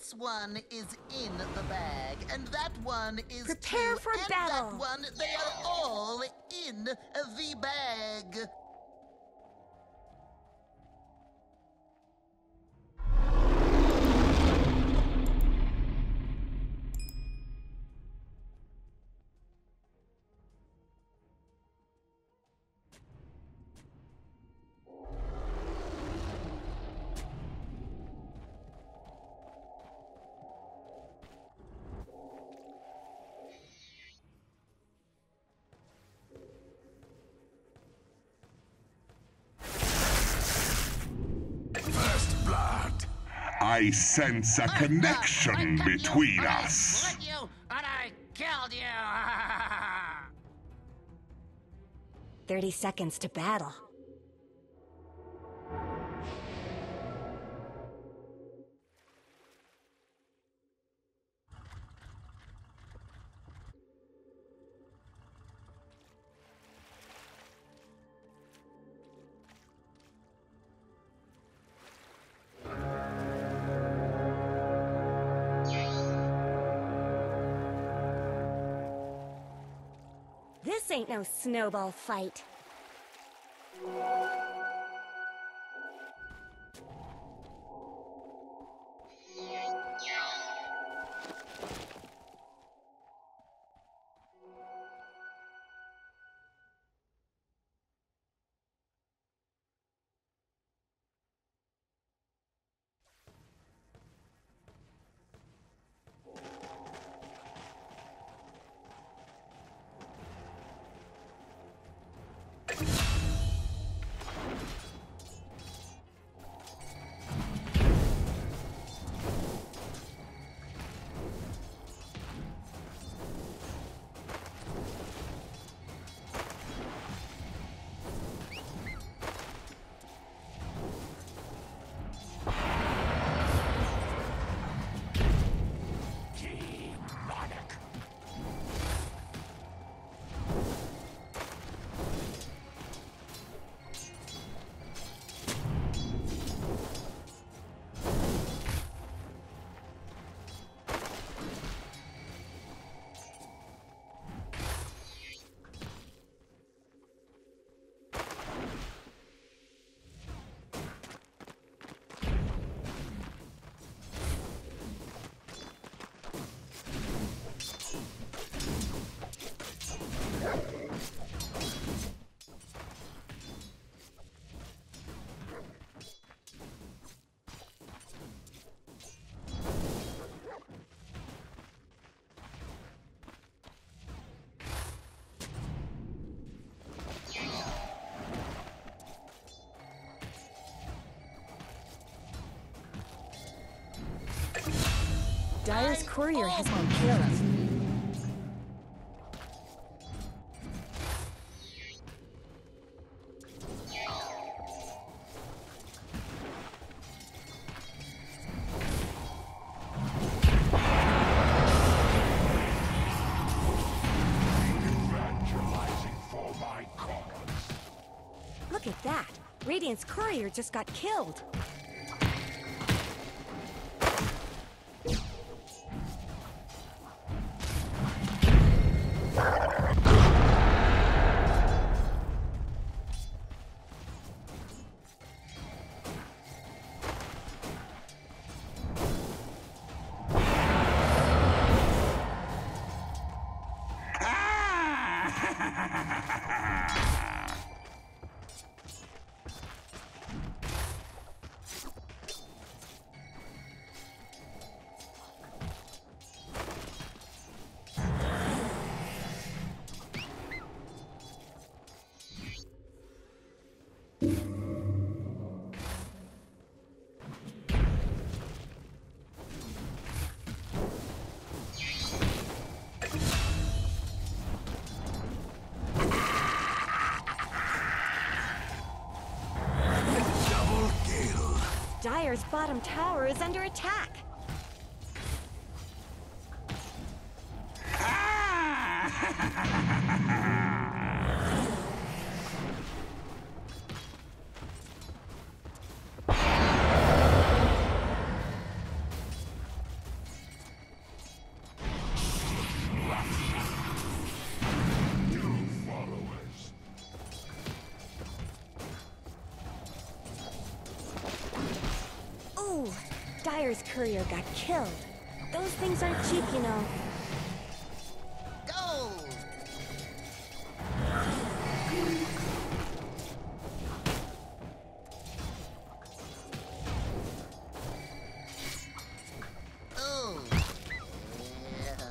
This one is in the bag, and that one is Prepare too, for and battle. that one, they are all in the bag. I sense a connection between us. I split you, and I killed you. 30 seconds to battle. This ain't no snowball fight. Dire's courier has been killed. Look at that! Radiant's courier just got killed. Dire's bottom tower is under attack. Dire's courier got killed. Those things aren't cheap, you know. Gold! Oh. Yeah.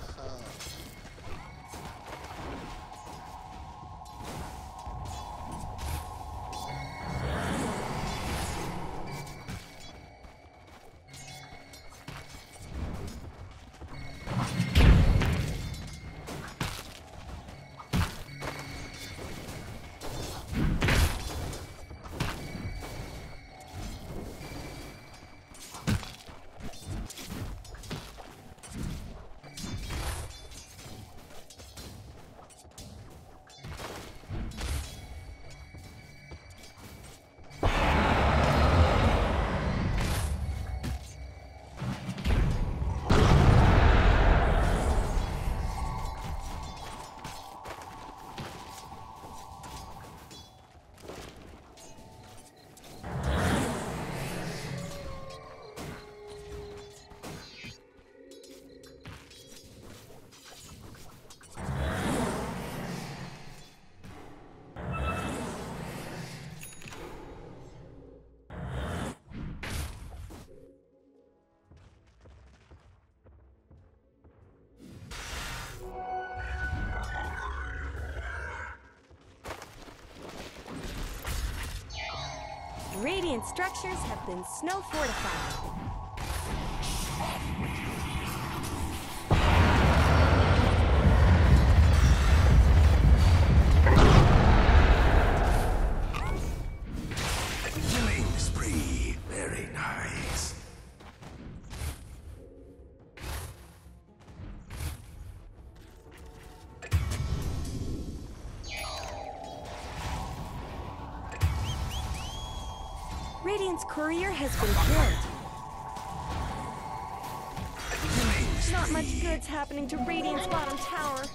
Radiant structures have been snow fortified. Killing spree. Very nice. Radiant's courier has been killed. Not much good's happening to Radiant's bottom tower.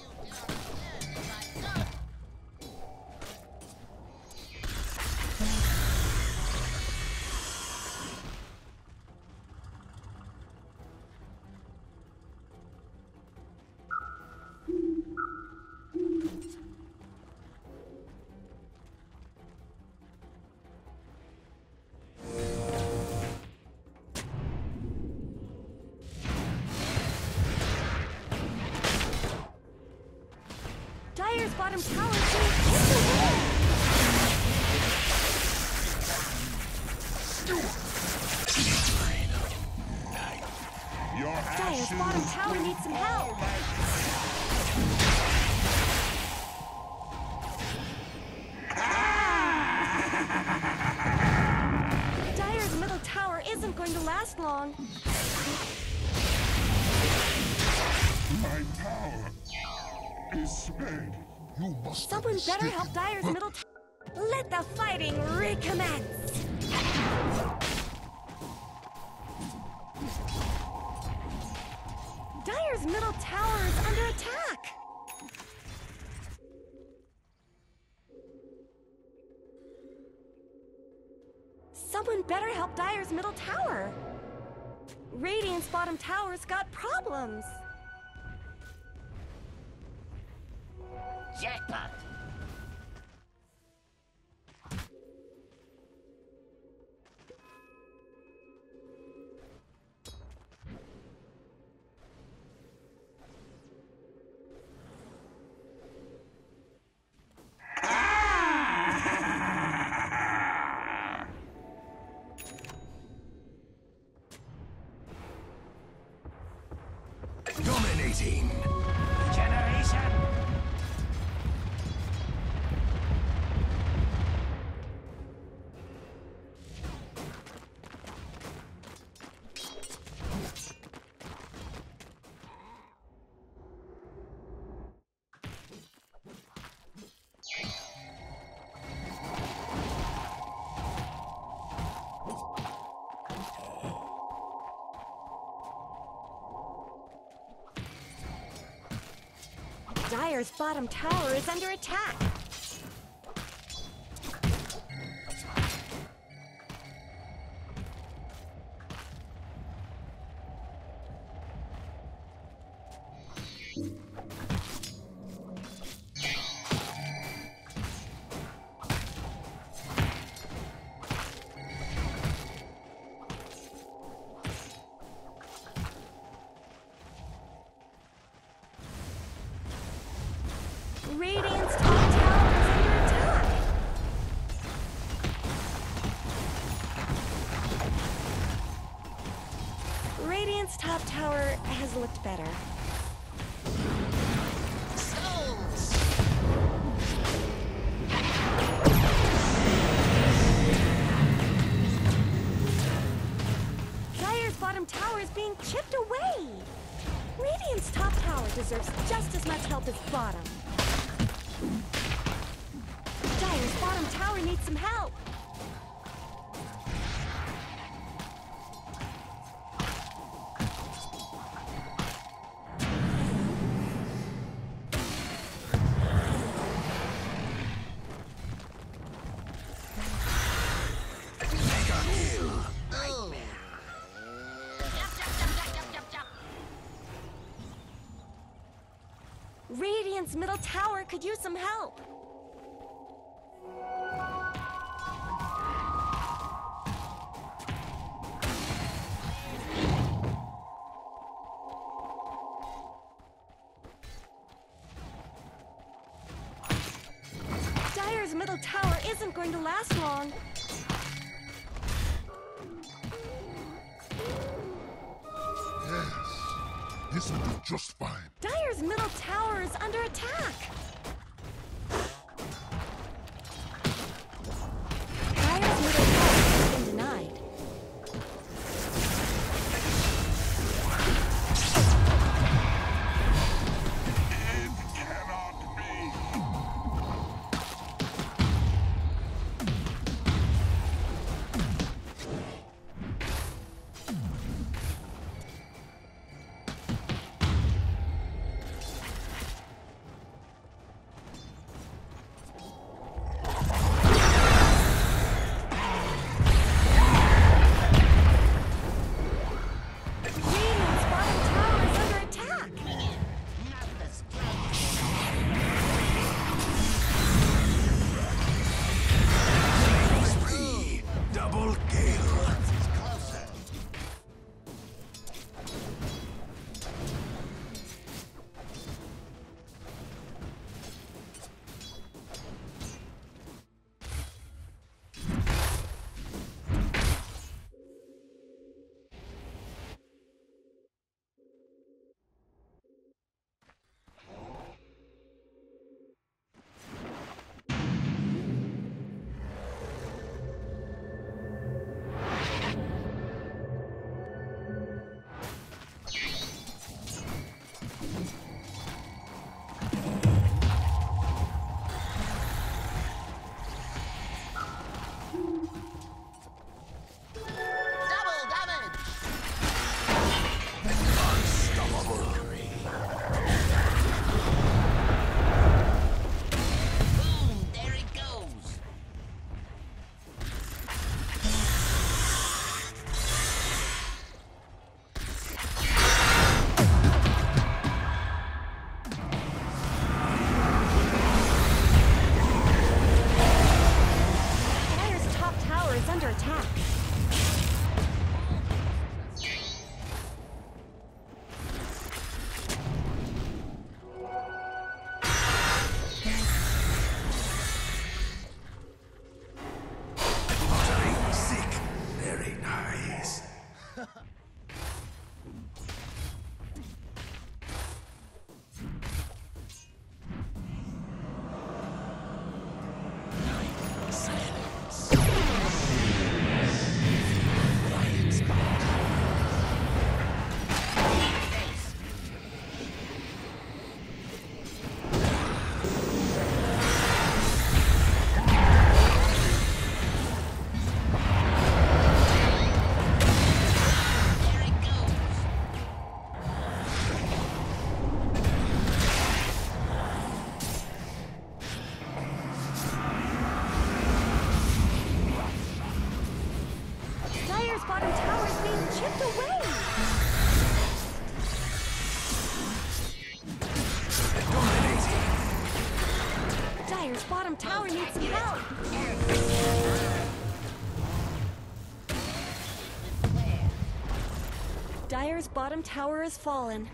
Dire's bottom tower is being kicked away. Your Dire's ashes bottom tower needs some help. Dire's middle tower isn't going to last long. My power is sped. You must Someone better help Dire's middle tower. Let the fighting recommence. Dire's middle tower is under attack. Someone better help Dire's middle tower. Radiant's bottom tower's got problems. Jackpot! Dominating. Generation! Dire's bottom tower is under attack. Radiant's top tower has looked better. Souls! Dire's bottom tower is being chipped away. Radiant's top tower deserves just as much help as bottom. Dire's bottom tower needs some help. Radiant's middle tower could use some help. Dire's middle tower isn't going to last long. Yes. This will do just fine. Dire's middle tower is under attack. Dire's middle tower has been denied. It cannot be. Radiant's bottom tower is under attack. Not the strength. Spree. Double kill. It's closer. Double damage! Boom! There it goes! Dire's top tower is under attack. Uttering sick. Very nice. There it goes! Dire's bottom tower is being chipped away. Dominating. Dire's bottom tower needs some help. Dire's bottom tower has fallen.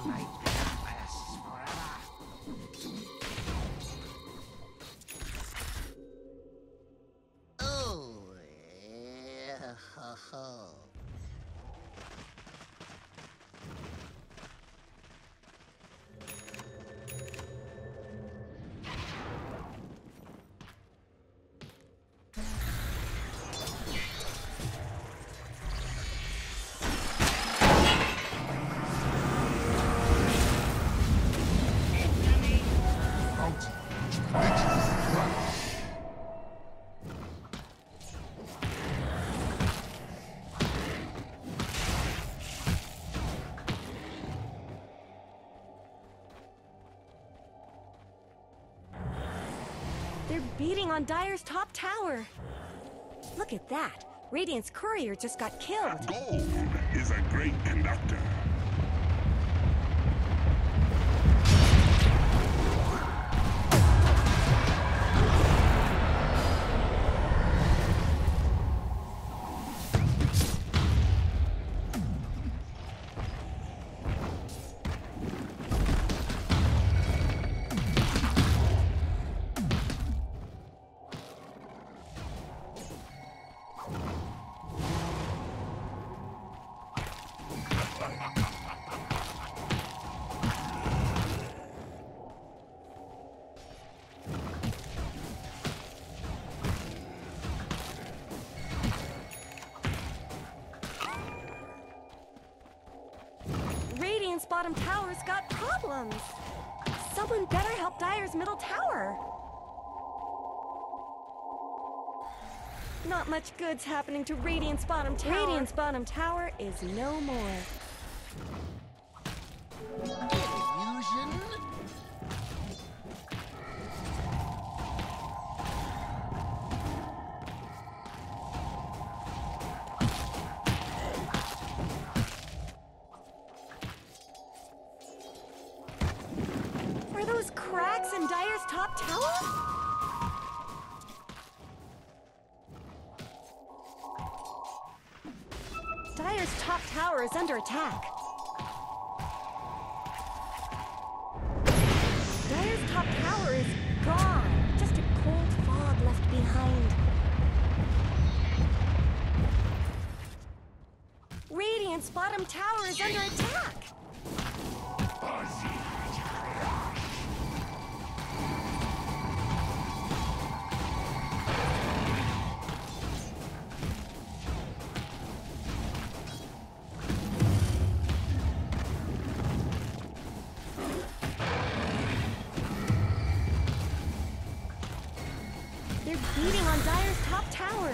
nightmare lasts forever. Oh, yeah. Ho, ho. Mountain glitches crash. They're beating on Dire's top tower. Look at that. Radiant's courier just got killed. Gold is a great conductor. Radiant's bottom tower's got problems. Someone better help Dire's middle tower. Not much good's happening to Radiant's bottom tower. Radiant's bottom tower is no more. Illusion? Are those cracks in Dire's top tower? Dire's top tower is under attack. Dire's top tower is gone. Just a cold fog left behind. Radiant's bottom tower is under attack. They're beating on Dire's top tower.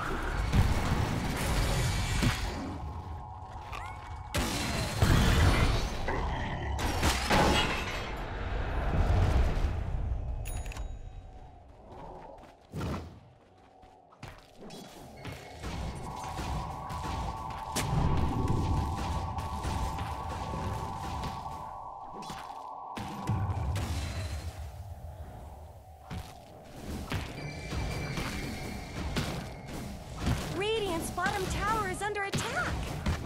Radiant's bottom tower is under attack.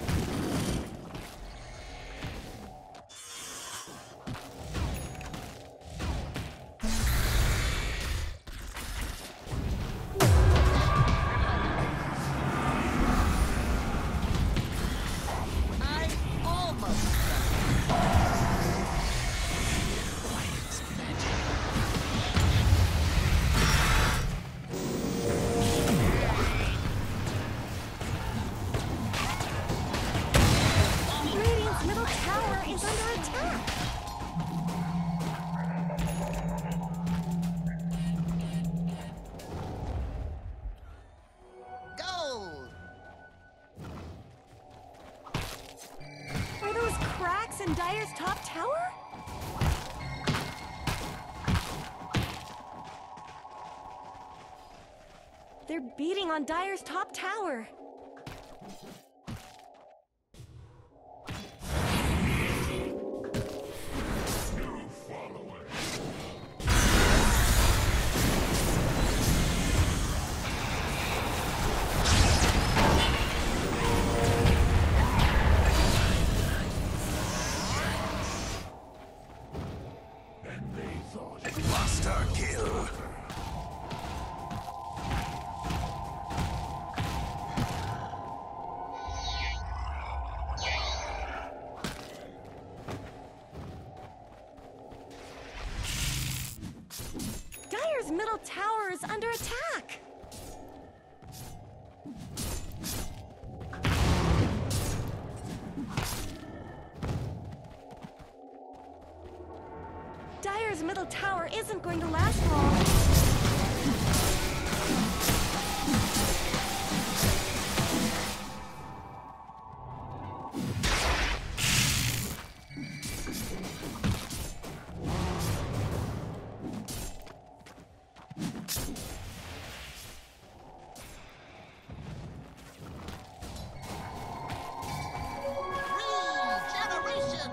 I almost Radiant's middle tower is under attack. gold. Are those cracks in Dire's top tower? They're beating on Dire's top tower. Monster kill. Dire's middle tower is under attack. Dire's middle tower isn't going to last long. Regeneration!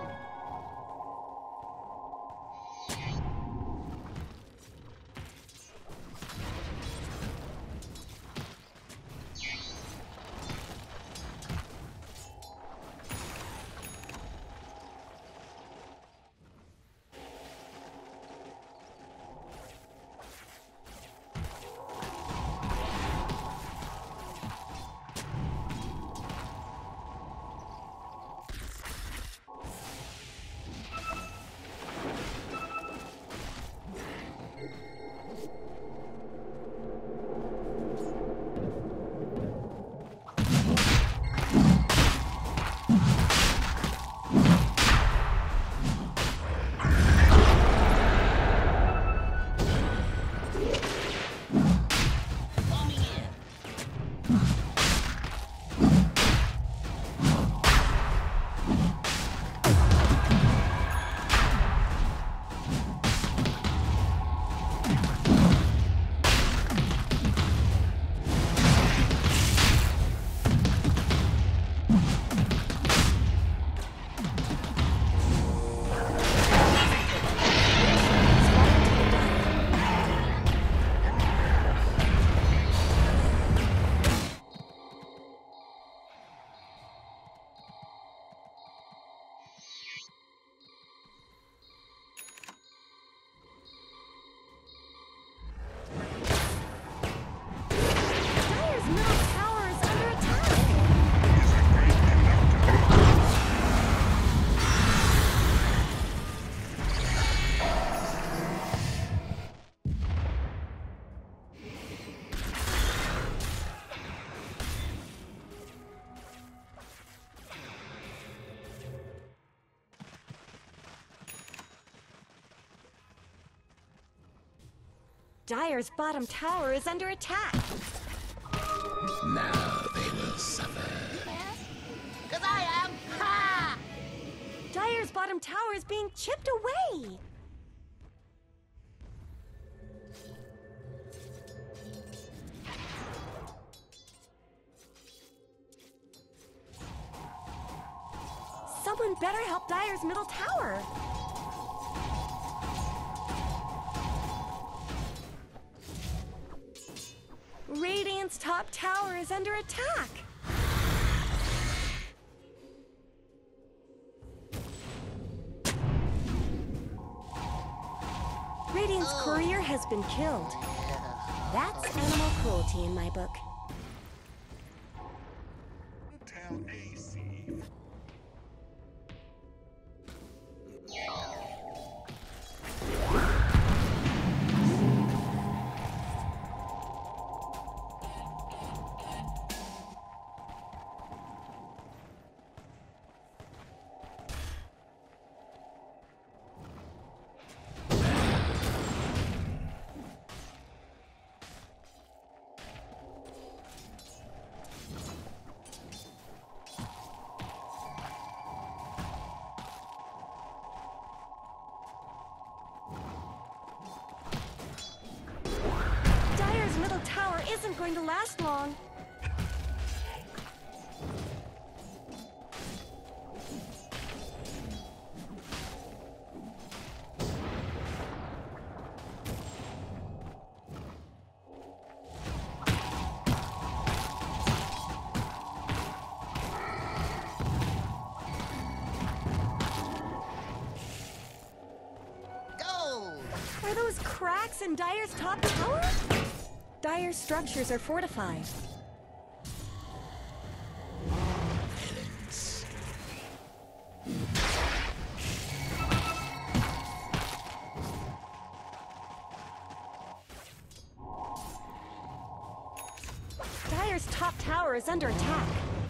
Dire's middle tower is under attack. Is a great conductor. Dire's bottom tower is under attack. Now they will suffer. Cause I am! Ha! Dire's bottom tower is being chipped away. Someone better help Dire's middle tower. Radiant's top tower is under attack. Radiant's courier has been killed. That's animal cruelty in my book. Tell AC. Dire's middle tower isn't going to last long. Gold! Our Are those cracks in Dire's top tower? Dire's structures are fortified. Dire's top tower is under attack.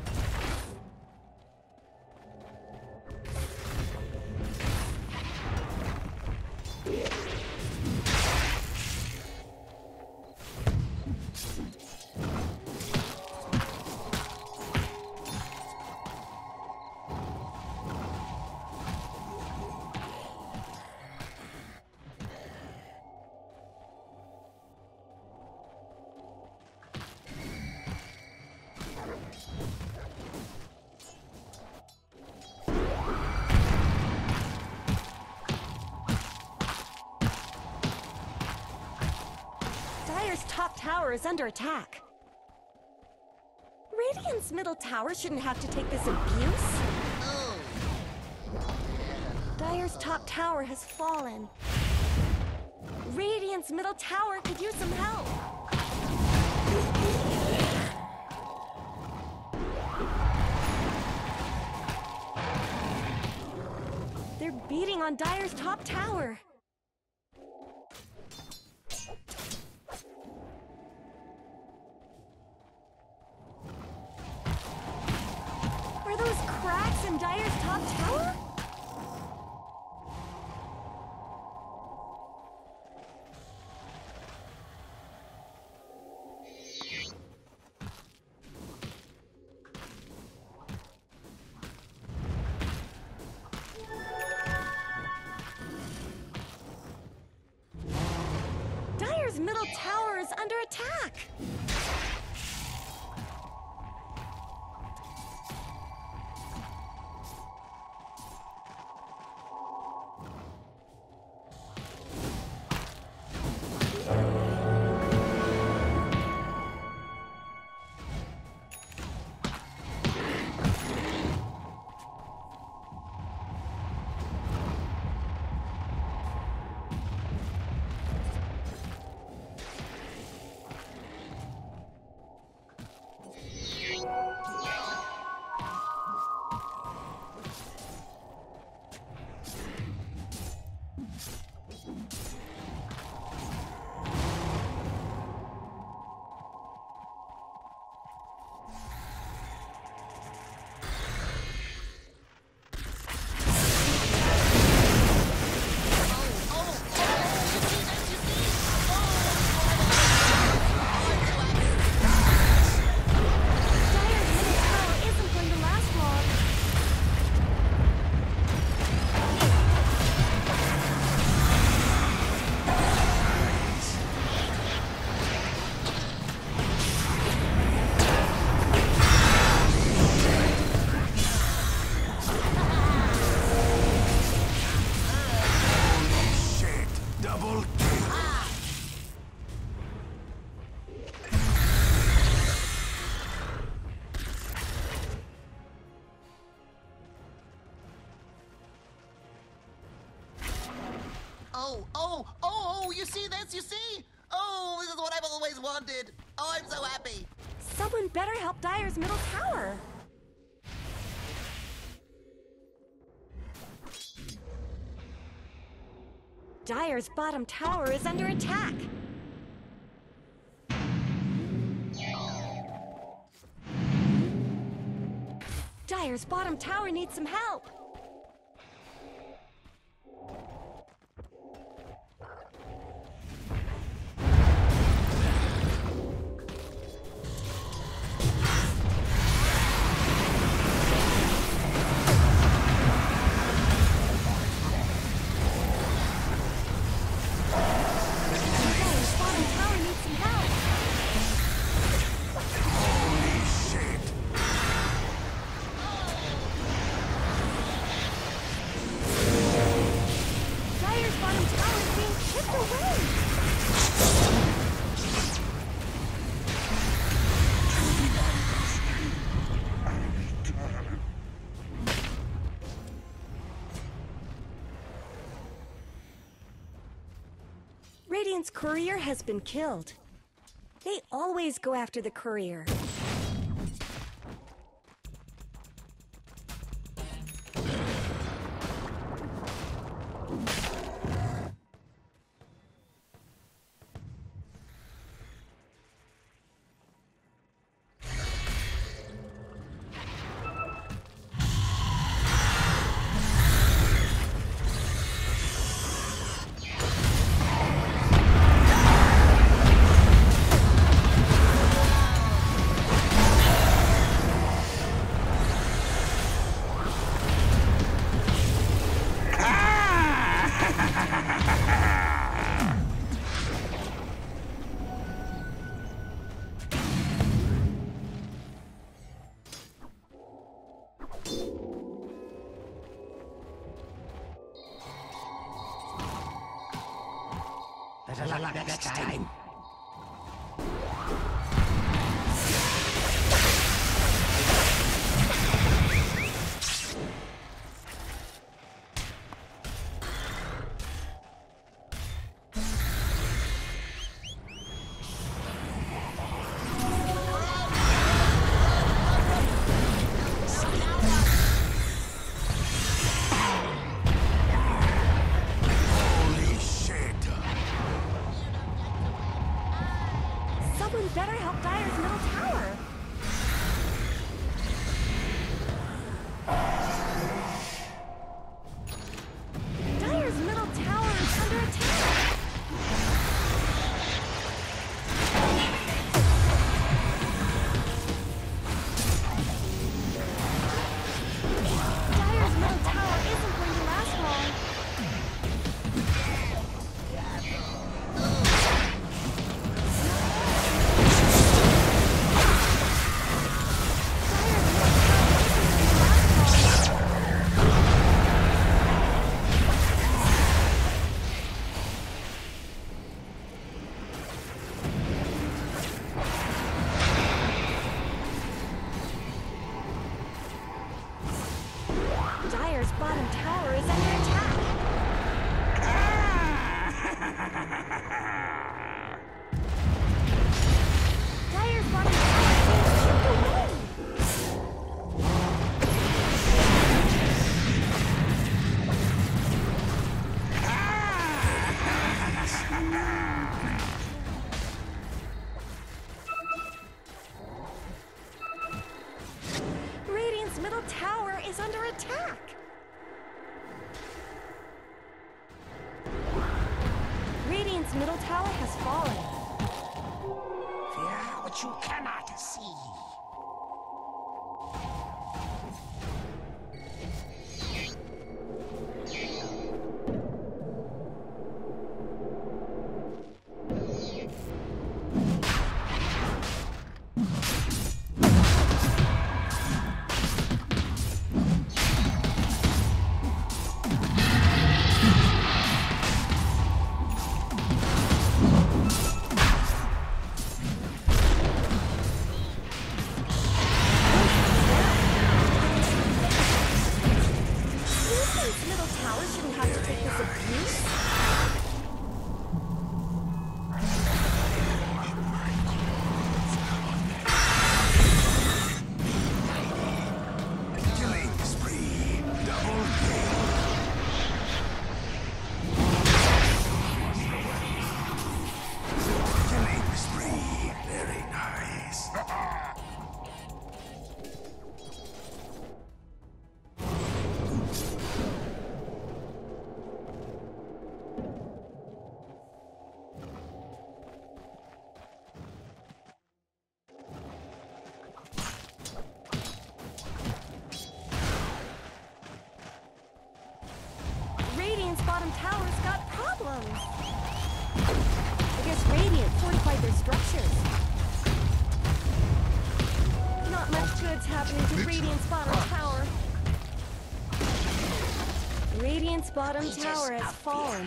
Dire's top tower is under attack. Radiant's middle tower shouldn't have to take this abuse. Oh. Dire's top tower has fallen. Radiant's middle tower could use some help. They're beating on Dire's top tower. Are those cracks in Dire's top tower? Dire's middle tower is under attack. Dire's middle tower isn't going to last long. Shit! Double kill! Oh, you see this? You see? Oh, this is what I've always wanted. Oh, I'm so happy. Someone better help Dire's middle tower. Dire's bottom tower is under attack. Dire's bottom tower needs some help. Dire's bottom tower needs some help. Holy shit! Radiant's courier has been killed. They always go after the courier. Better luck next time. Holy shit! Someone better help Dire's middle tower. Dire's middle tower is under attack. Dire's middle tower isn't going to last long. Dire's bottom tower is under attack. Dire's bottom tower is chipped away. Radiant's middle tower is under attack. Radiant's middle tower has fallen. Fear what you cannot see. Radiant's middle tower shouldn't have to take this abuse. Killing spree. Double kill. Killing spree. Very nice. Radiant's bottom tower's got problems. I guess Radiant fortified their structures. Not much good's happening to Radiant's bottom tower. Radiant's bottom tower has fallen.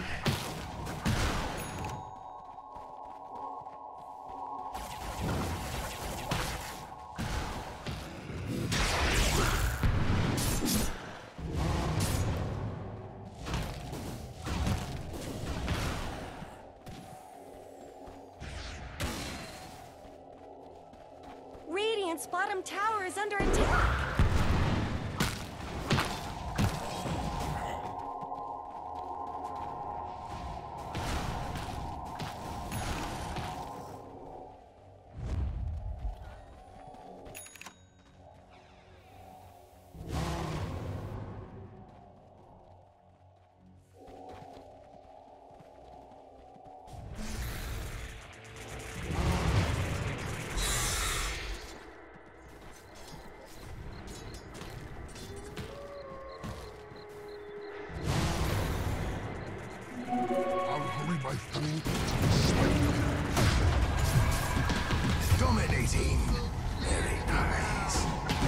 Radiant's bottom tower is under attack. I'll hurry my through swiftly. Dominating. Very nice.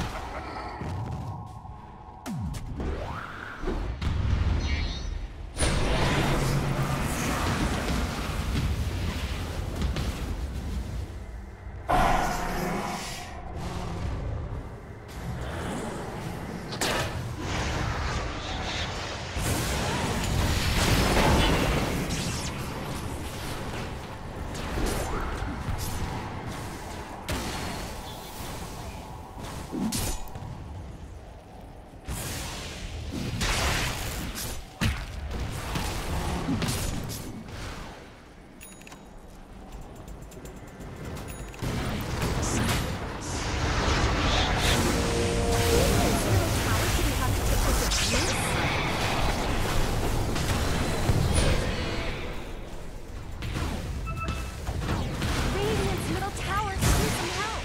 Radiant's middle tower needs some help.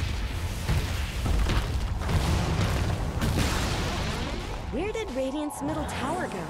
Where did Radiant's middle tower go?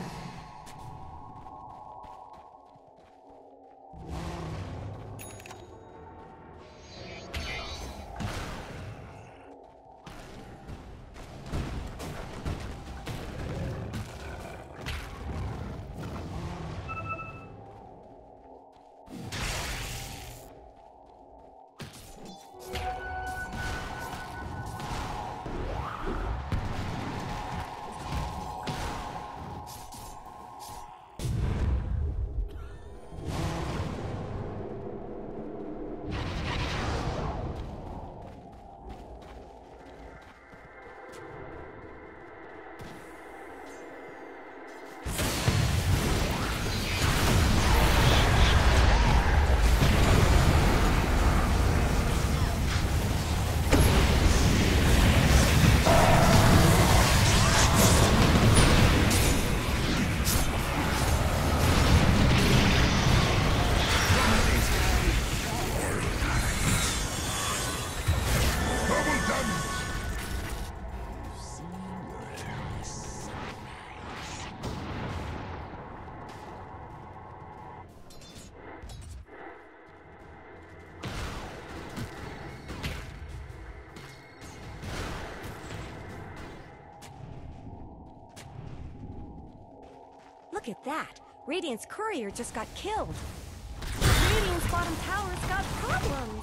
Look at that! Radiant's courier just got killed. Radiant's bottom tower's got problems.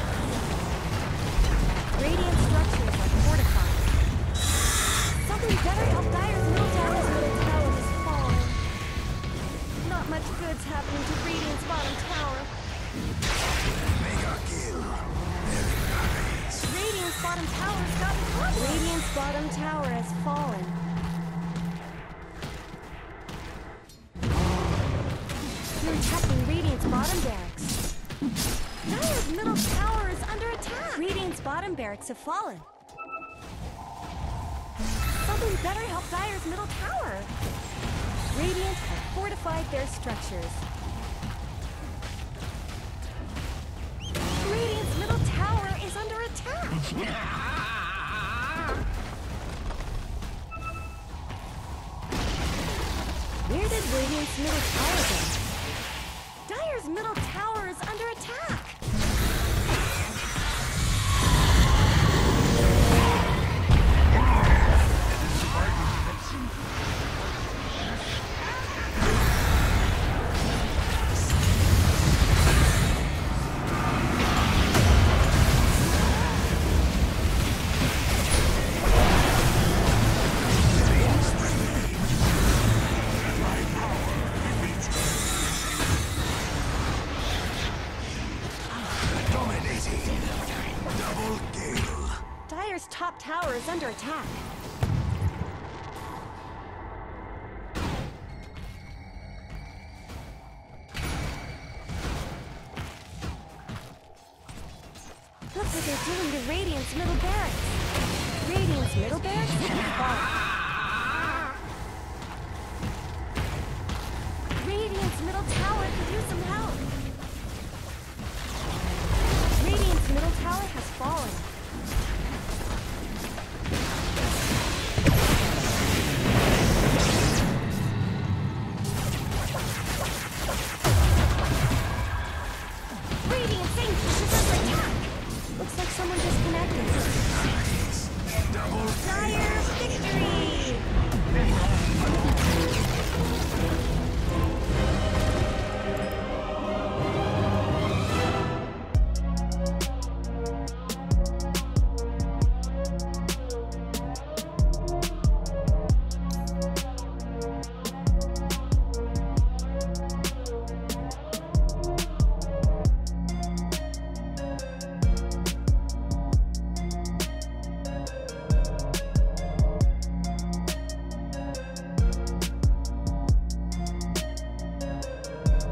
Radiant structures are fortified. Somebody better help Dire's middle tower. Dire's middle tower has fallen. Not much good's happening to Radiant's bottom tower. Mega kill. Very nice. Radiant's bottom tower's got problems. Radiant's bottom tower has fallen. You're attacking Radiant's bottom barracks. Dire's middle tower is under attack. Radiant's bottom barracks have fallen. Somebody better help Dire's middle tower. Radiant have fortified their structures. Radiant's middle tower is under attack. Where did Radiant's middle tower go? Dire's middle tower is under attack. tower is under attack. Looks like they're doing the Radiant's middle barracks. Radiant's middle barracks has fallen. Radiant's middle tower could use some help. Radiant's middle tower has fallen.